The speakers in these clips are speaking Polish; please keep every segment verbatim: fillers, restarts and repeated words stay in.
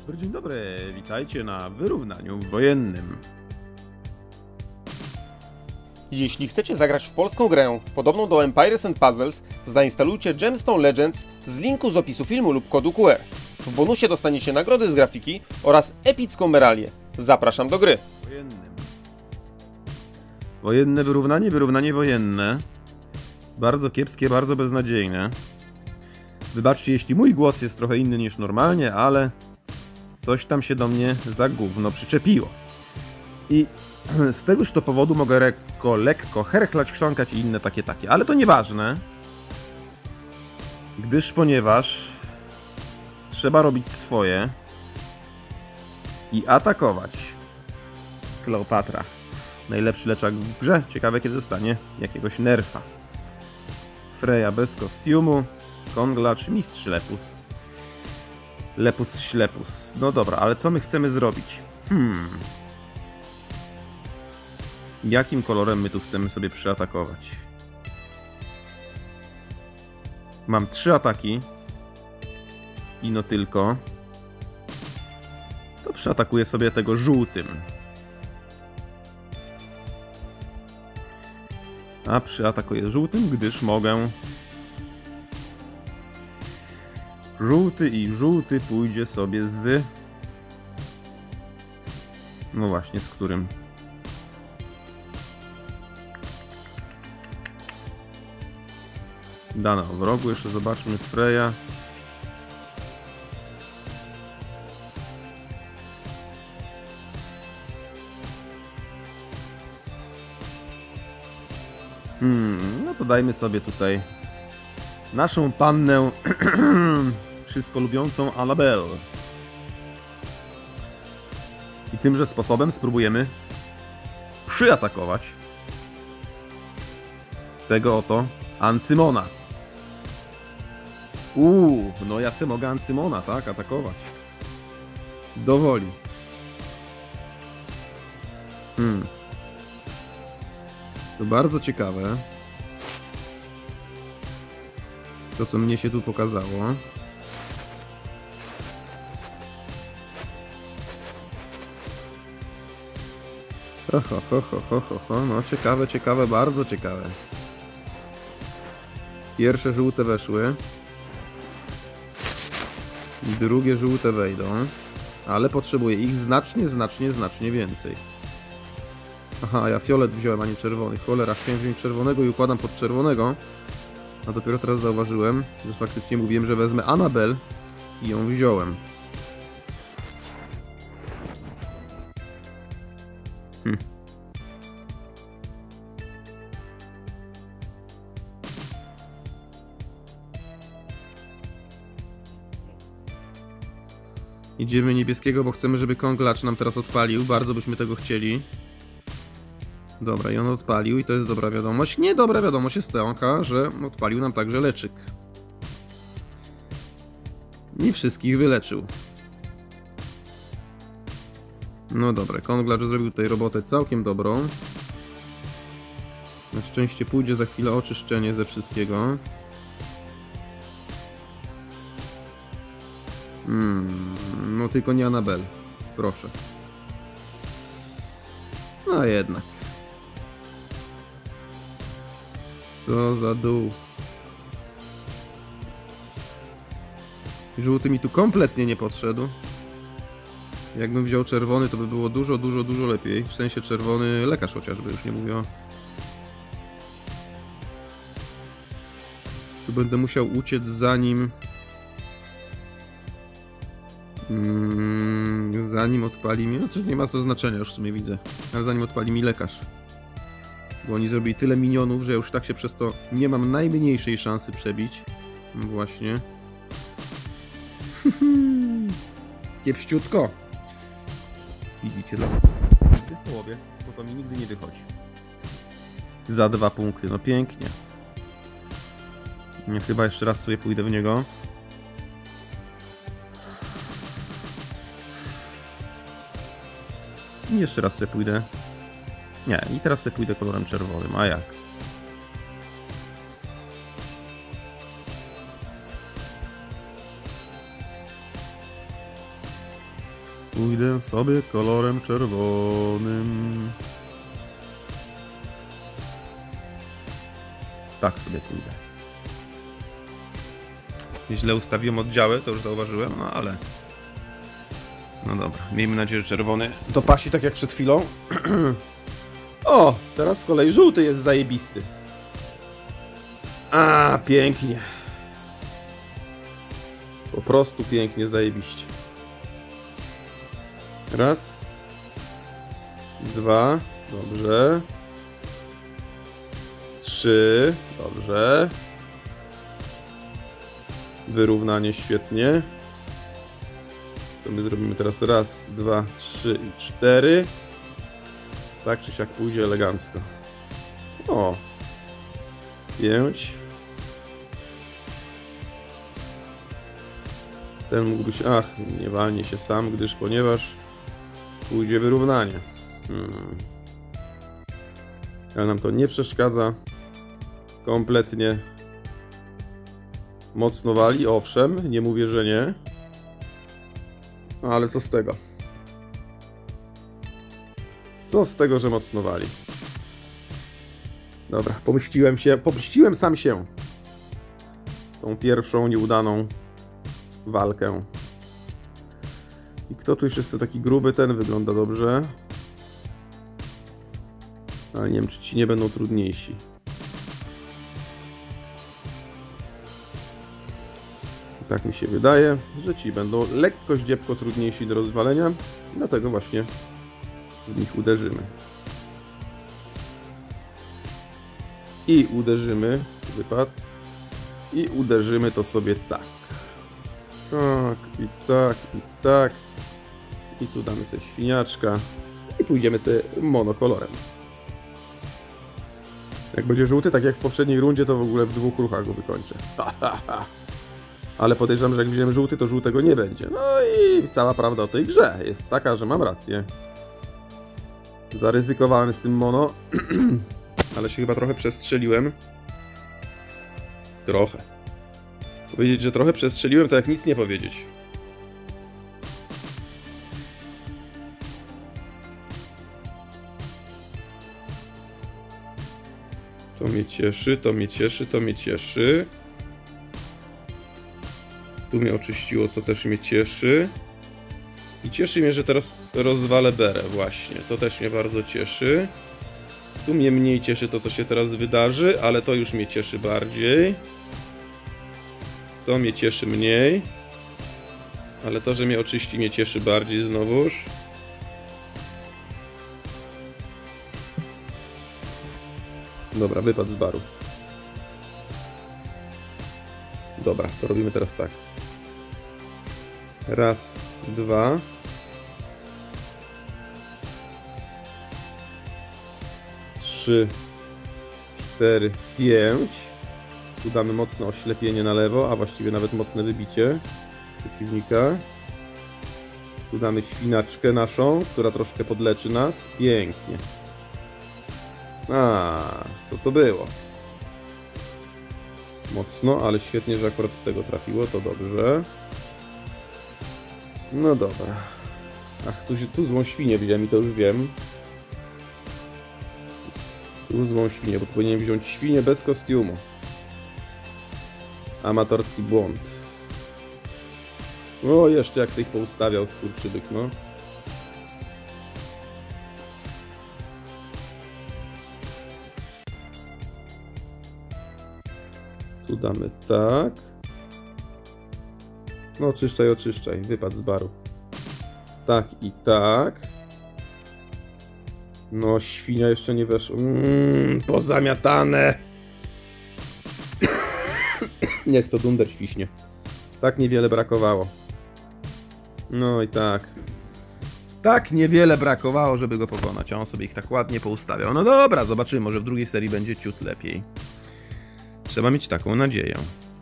Dzień dobry, witajcie na wyrównaniu wojennym. Jeśli chcecie zagrać w polską grę podobną do Empires and Puzzles, zainstalujcie Gemstone Legends z linku z opisu filmu lub kodu Q R. W bonusie dostaniecie nagrody z grafiki oraz epicką meralię. Zapraszam do gry. Wojennym. Wojenne wyrównanie, wyrównanie wojenne. Bardzo kiepskie, bardzo beznadziejne. Wybaczcie, jeśli mój głos jest trochę inny niż normalnie, ale coś tam się do mnie za gówno przyczepiło. I z tegoż to powodu mogę lekko, lekko herchlać, chrząkać i inne takie takie, ale to nieważne. Gdyż ponieważ trzeba robić swoje i atakować. Kleopatra. Najlepszy leczak w grze. Ciekawe kiedy dostanie jakiegoś nerfa. Freya bez kostiumu. Konglacz, mistrz Lepus. Lepus ślepus. No dobra, ale co my chcemy zrobić? Hmm. Jakim kolorem my tu chcemy sobie przyatakować? Mam trzy ataki. I no tylko. To przyatakuję sobie tego żółtym. A przyatakuję żółtym, gdyż mogę. Żółty i żółty pójdzie sobie z... No właśnie, z którym? Dana w rogu, jeszcze zobaczmy Freya. Hmm, no to dajmy sobie tutaj naszą pannę wszystko lubiącą Annabelle. I tymże sposobem spróbujemy przyatakować tego oto Ancymona. Uuu, no ja se mogę Ancymona, tak, atakować. Dowoli. Hmm. To bardzo ciekawe. To, co mnie się tu pokazało. Ho, ho, ho, ho, ho, ho, ho. No ciekawe, ciekawe, bardzo ciekawe. Pierwsze żółte weszły. Drugie żółte wejdą. Ale potrzebuję ich znacznie, znacznie, znacznie więcej. Aha, ja fiolet wziąłem, a nie czerwony. Cholera, chciałem wziąć czerwonego i układam pod czerwonego. A dopiero teraz zauważyłem, że faktycznie mówiłem, że wezmę Annabelle i ją wziąłem. Hm. Idziemy niebieskiego, bo chcemy, żeby konglacz nam teraz odpalił. Bardzo byśmy tego chcieli. Dobra, i on odpalił i to jest dobra wiadomość. Nie, dobra wiadomość jest taka, że odpalił nam także leczyk. Nie wszystkich wyleczył. No dobra, konglacz zrobił tutaj robotę całkiem dobrą. Na szczęście pójdzie za chwilę oczyszczenie ze wszystkiego. Hmm, no tylko nie Annabelle. Proszę. No jednak. Co za dół. Żółty mi tu kompletnie nie podszedł. Jakbym wziął czerwony, to by było dużo, dużo, dużo lepiej. W sensie czerwony lekarz chociażby, już nie mówię o... Tu będę musiał uciec zanim... Hmm, zanim odpali mi... No to nie ma co znaczenia, już w sumie widzę. Ale zanim odpali mi lekarz. Bo oni zrobili tyle minionów, że już tak się przez to nie mam najmniejszej szansy przebić. Właśnie. Kiepściutko. Widzicie, no. W połowie, bo to mi nigdy nie wychodzi. Za dwa punkty, no pięknie. Nie, chyba jeszcze raz sobie pójdę w niego. I jeszcze raz sobie pójdę. Nie, i teraz sobie pójdę kolorem czerwonym, a jak? Pójdę sobie kolorem czerwonym. Tak sobie pójdę. Źle ustawiłem oddziały, to już zauważyłem, no ale... No dobra, miejmy nadzieję, że czerwony dopasi tak jak przed chwilą. O, teraz z kolei żółty jest zajebisty. A, pięknie. Po prostu pięknie, zajebiście. Raz. Dwa. Dobrze. Trzy. Dobrze. Wyrównanie świetnie. To my zrobimy teraz raz, dwa, trzy i cztery. Tak czy siak pójdzie elegancko. O. Pięć. Ten mógłby się... Ach, nie walnie się sam, gdyż ponieważ pójdzie wyrównanie. Hmm. Ale nam to nie przeszkadza. Kompletnie. Mocno wali, owszem, nie mówię, że nie. Ale co z tego? Co z tego, że mocno wali? Dobra, pomściłem się, pomściłem sam się. Tą pierwszą nieudaną walkę. I kto tu już jest taki gruby? Ten wygląda dobrze. Ale nie wiem, czy ci nie będą trudniejsi. Tak mi się wydaje, że ci będą lekko zdziepko trudniejsi do rozwalenia. Dlatego właśnie w nich uderzymy. I uderzymy, wypad. I uderzymy to sobie tak. Tak, i tak, i tak. I tu damy sobie świniaczka. I pójdziemy sobie monokolorem. Jak będzie żółty, tak jak w poprzedniej rundzie, to w ogóle w dwóch ruchach go wykończę. Ha, ha, ha. Ale podejrzewam, że jak wziąłem żółty, to żółtego nie będzie. No i cała prawda o tej grze jest taka, że mam rację. Zaryzykowałem z tym mono. Ale się chyba trochę przestrzeliłem. Trochę. Powiedzieć, że trochę przestrzeliłem, to jak nic nie powiedzieć. To mnie cieszy, to mnie cieszy, to mnie cieszy. Tu mnie oczyściło, co też mnie cieszy. I cieszy mnie, że teraz rozwalę berę właśnie. To też mnie bardzo cieszy. Tu mnie mniej cieszy to, co się teraz wydarzy, ale to już mnie cieszy bardziej. To mnie cieszy mniej. Ale to, że mnie oczyści, mnie cieszy bardziej znowuż. Dobra, wypad z baru. Dobra, to robimy teraz tak. Raz, dwa. Trzy, cztery, pięć. Tu damy mocne oślepienie na lewo, a właściwie nawet mocne wybicie przeciwnika. Tu damy świnaczkę naszą, która troszkę podleczy nas. Pięknie. A, co to było? Mocno, ale świetnie, że akurat w tego trafiło, to dobrze. No dobra. Ach, tu, tu złą świnię widziałem i to już wiem. Tu złą świnię, bo powinienem wziąć świnię bez kostiumu. Amatorski błąd. O, jeszcze jak sobie ich poustawiał, skurczybyk, no. Tu damy tak. No, oczyszczaj, oczyszczaj. Wypad z baru. Tak i tak. No, świnia jeszcze nie weszła. Mmm, pozamiatane. Niech to dunder świśnie. Tak niewiele brakowało. No i tak. Tak niewiele brakowało, żeby go pokonać. A on sobie ich tak ładnie poustawiał. No dobra, zobaczymy. Może w drugiej serii będzie ciut lepiej. Trzeba mieć taką nadzieję.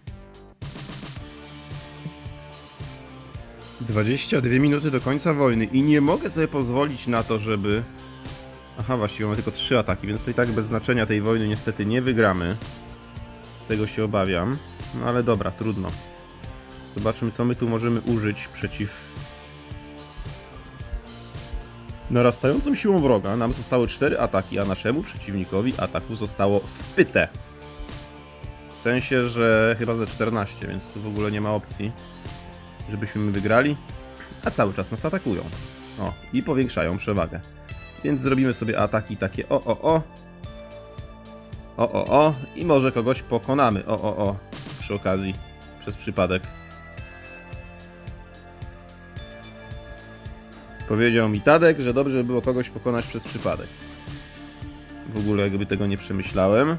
dwadzieścia dwie minuty do końca wojny i nie mogę sobie pozwolić na to, żeby... Aha, właściwie mamy tylko trzy ataki, więc to i tak bez znaczenia tej wojny niestety nie wygramy. Tego się obawiam. No ale dobra, trudno. Zobaczmy, co my tu możemy użyć przeciw Narastającą siłą wroga nam zostały cztery ataki, a naszemu przeciwnikowi ataku zostało wpyte. W sensie, że chyba ze czternaście, więc tu w ogóle nie ma opcji, żebyśmy my wygrali. A cały czas nas atakują. O, i powiększają przewagę. Więc zrobimy sobie ataki takie o, o, o. O, o, o. I może kogoś pokonamy. O, o, o. Przy okazji. Przez przypadek. Powiedział mi Tadek, że dobrze by było kogoś pokonać przez przypadek. W ogóle jakby tego nie przemyślałem.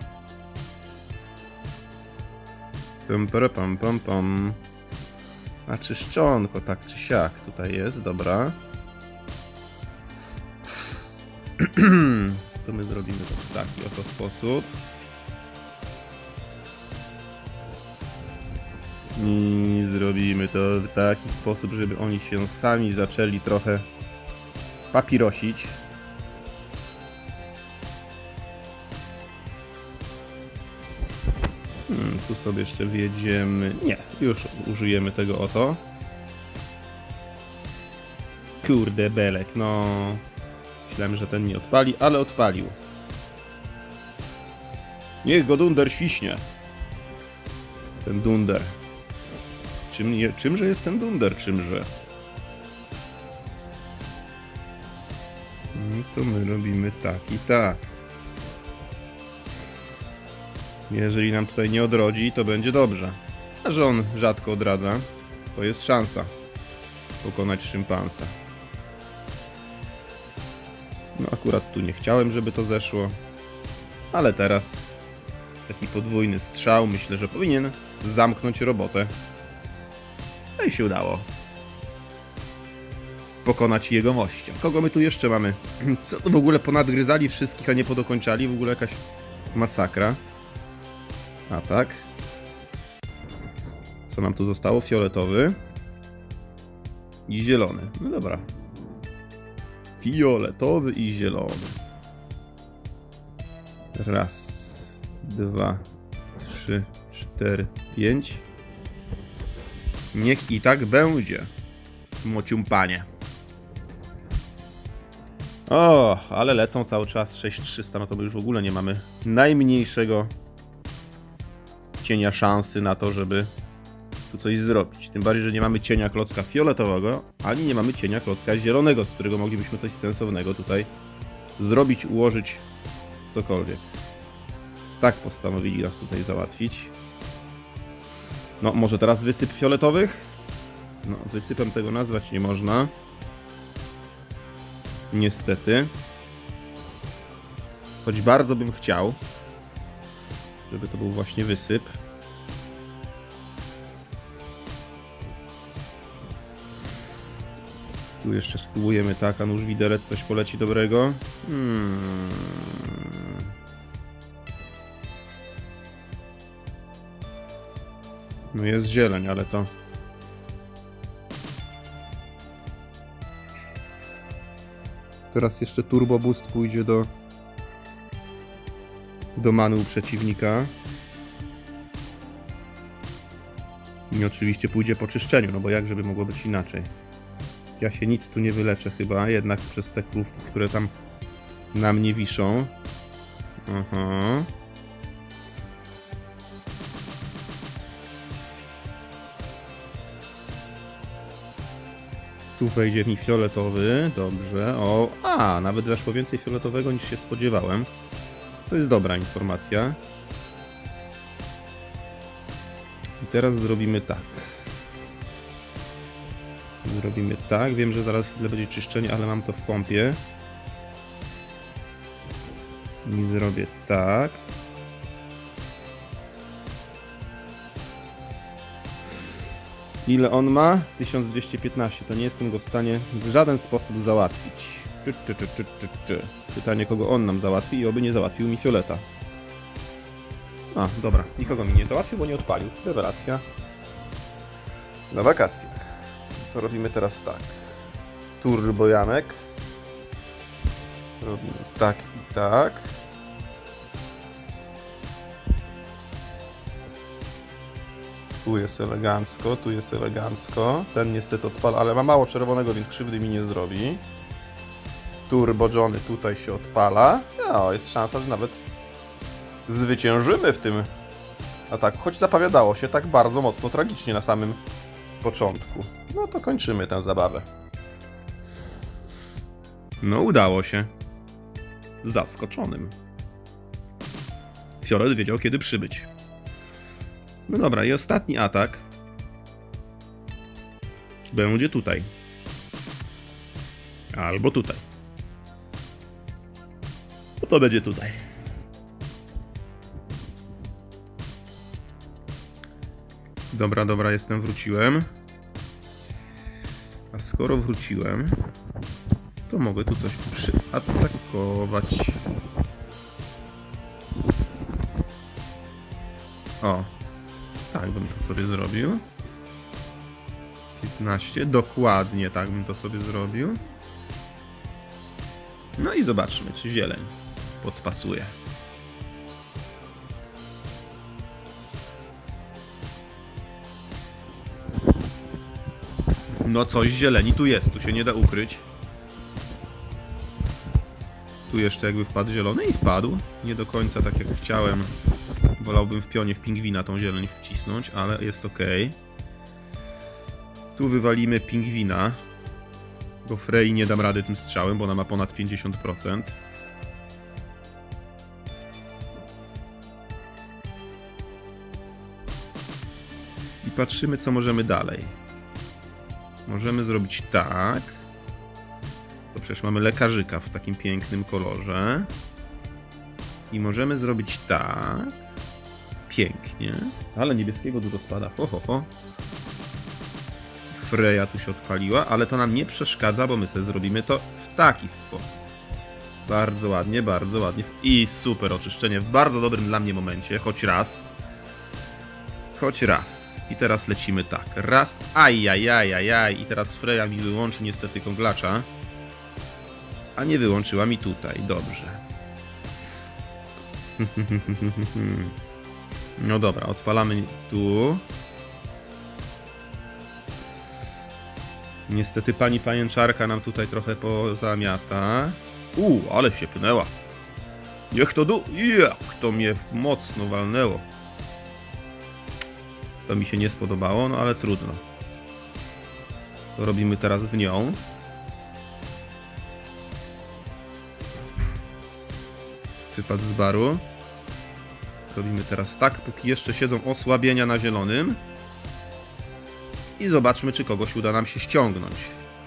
Pum, pum, pum, pum. A czyszczonko, tak czy siak. Tutaj jest, dobra. To my zrobimy to w taki oto sposób. I zrobimy to w taki sposób, żeby oni się sami zaczęli trochę papirosić. Hmm, tu sobie jeszcze wjedziemy. Nie, już użyjemy tego oto. Kurde belek, no. Myślałem, że ten nie odpali, ale odpalił. Niech go dunder świśnie. Ten dunder. Czym, nie, czymże jest ten dunder? Czymże? No to my robimy tak i tak. Jeżeli nam tutaj nie odrodzi, to będzie dobrze. A że on rzadko odradza, to jest szansa pokonać szympansa. No akurat tu nie chciałem, żeby to zeszło. Ale teraz taki podwójny strzał myślę, że powinien zamknąć robotę. No i się udało. Pokonać jego mościa. Kogo my tu jeszcze mamy? Co to w ogóle ponadgryzali wszystkich, a nie podokończali? W ogóle jakaś masakra. A tak. Co nam tu zostało? Fioletowy. I zielony. No dobra. Fioletowy i zielony. Raz, dwa, trzy, cztery, pięć. Niech i tak będzie. Mociumpanie. O, ale lecą cały czas sześć trzysta, no to my już w ogóle nie mamy najmniejszego cienia szansy na to, żeby tu coś zrobić. Tym bardziej, że nie mamy cienia klocka fioletowego, ani nie mamy cienia klocka zielonego, z którego moglibyśmy coś sensownego tutaj zrobić, ułożyć, cokolwiek. Tak postanowili nas tutaj załatwić. No, może teraz wysyp fioletowych? No, wysypem tego nazwać nie można. Niestety. Choć bardzo bym chciał, żeby to był właśnie wysyp. Tu jeszcze spróbujemy tak, a nuż widelec coś poleci dobrego. Hmm. No jest zieleń, ale to... Teraz jeszcze turbo boost pójdzie do... do many u przeciwnika. I oczywiście pójdzie po czyszczeniu, no bo jak żeby mogło być inaczej. Ja się nic tu nie wyleczę chyba, jednak przez te krówki, które tam na mnie wiszą. Aha. Tu wejdzie mi fioletowy, dobrze. O, a, nawet weszło więcej fioletowego niż się spodziewałem. To jest dobra informacja. I teraz zrobimy tak. Zrobimy tak. Wiem, że zaraz chwilę będzie czyszczenie, ale mam to w kompie. I zrobię tak. Ile on ma? tysiąc dwieście piętnaście. To nie jestem go w stanie w żaden sposób załatwić. Ty, ty, ty, ty, ty, ty. Pytanie, kogo on nam załatwi i oby nie załatwił mi fioleta. A, dobra. Nikogo mi nie załatwił, bo nie odpalił. Rewelacja. Na wakacje. To robimy teraz tak. Turbo Janek. Robimy tak i tak. Tu jest elegancko, tu jest elegancko. Ten niestety odpala, ale ma mało czerwonego, więc krzywdy mi nie zrobi. Turbo Johnny tutaj się odpala. No, jest szansa, że nawet zwyciężymy w tym ataku. Choć zapowiadało się tak bardzo mocno tragicznie na samym początku. No to kończymy tę zabawę. No udało się. Zaskoczonym. Fiolet wiedział, kiedy przybyć. No dobra, i ostatni atak będzie tutaj. Albo tutaj. No to będzie tutaj. Dobra, dobra, jestem, wróciłem. A skoro wróciłem, to mogę tu coś przyatakować. O, tak bym to sobie zrobił. piętnaście, dokładnie tak bym to sobie zrobił. No i zobaczmy, czy zieleń podpasuje. No coś zieleni tu jest, tu się nie da ukryć. Tu jeszcze jakby wpadł zielony i wpadł. Nie do końca tak jak chciałem. Wolałbym w pionie w pingwina tą zieleń wcisnąć, ale jest ok. Tu wywalimy pingwina. Bo Frey nie dam rady tym strzałem, bo ona ma ponad pięćdziesiąt procent. I patrzymy, co możemy dalej. Możemy zrobić tak. To przecież mamy lekarzyka w takim pięknym kolorze. I możemy zrobić tak. Pięknie. Ale niebieskiego dużo spada. Ho, ho, ho. Freya tu się odpaliła, ale to nam nie przeszkadza, bo my sobie zrobimy to w taki sposób. Bardzo ładnie, bardzo ładnie. I super oczyszczenie w bardzo dobrym dla mnie momencie. Choć raz. Choć raz. I teraz lecimy tak. Raz. Ajajajajaj. I teraz Freya mi wyłączy niestety kąglacza. A nie wyłączyła mi tutaj. Dobrze. No dobra, odpalamy tu. Niestety pani pajęczarka nam tutaj trochę pozamiata. Uuu, ale się pnęła. Niech to du... Jak to mnie mocno walnęło. To mi się nie spodobało, no ale trudno. To robimy teraz w nią. Wypad z baru. Robimy teraz tak, póki jeszcze siedzą osłabienia na zielonym. I zobaczmy, czy kogoś uda nam się ściągnąć.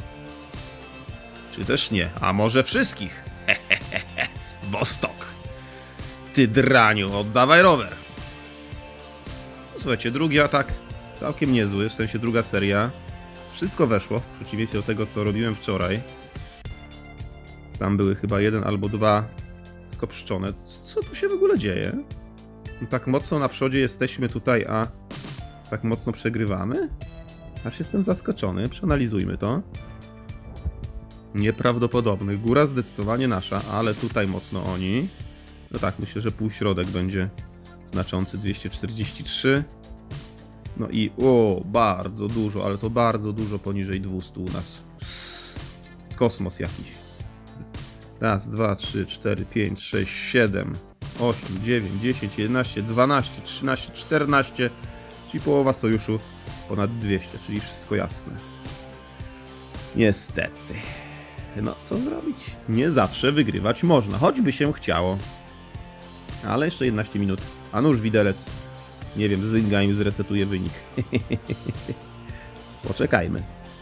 Czy też nie. A może wszystkich? Hehehe. Wostok. Ty draniu, oddawaj rower. Słuchajcie, drugi atak całkiem niezły, w sensie druga seria. Wszystko weszło, w przeciwieństwie do tego, co robiłem wczoraj. Tam były chyba jeden albo dwa skopszczone. Co tu się w ogóle dzieje? No tak mocno na przodzie jesteśmy tutaj, a tak mocno przegrywamy? Aż jestem zaskoczony, przeanalizujmy to. Nieprawdopodobny. Góra zdecydowanie nasza, ale tutaj mocno oni. No tak, myślę, że półśrodek będzie znaczący, dwieście czterdzieści trzy. No i o, bardzo dużo, ale to bardzo dużo poniżej dwieście u nas. Kosmos jakiś. Raz, dwa, trzy, cztery, pięć, sześć, siedem, osiem, dziewięć, dziesięć, jedenaście, dwanaście, trzynaście, czternaście. Czyli połowa sojuszu ponad dwieście, czyli wszystko jasne. Niestety. No co zrobić? Nie zawsze wygrywać można, choćby się chciało. Ale jeszcze jedenaście minut. A nuż widelec. Nie wiem, Zynga im zresetuje wynik. Poczekajmy.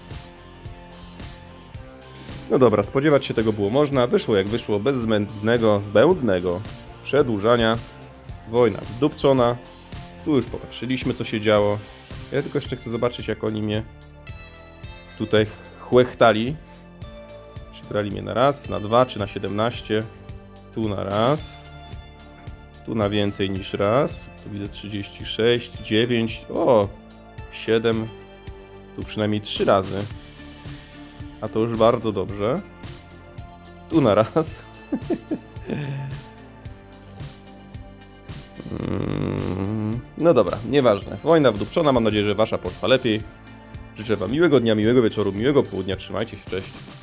No dobra, spodziewać się tego było można. Wyszło jak wyszło, bez zbędnego, zbędnego przedłużania. Wojna wdupczona. Tu już popatrzyliśmy, co się działo. Ja tylko jeszcze chcę zobaczyć, jak oni mnie tutaj chłechtali. Czy brali mnie na raz, na dwa, czy na siedemnaście. Tu na raz. Tu na więcej niż raz. Tu widzę trzydzieści sześć, dziewięć, o, siedem. Tu przynajmniej trzy razy. A to już bardzo dobrze. Tu na raz. No dobra, nieważne. Wojna wdupczona, mam nadzieję, że wasza poszła lepiej. Życzę wam miłego dnia, miłego wieczoru, miłego południa. Trzymajcie się, cześć.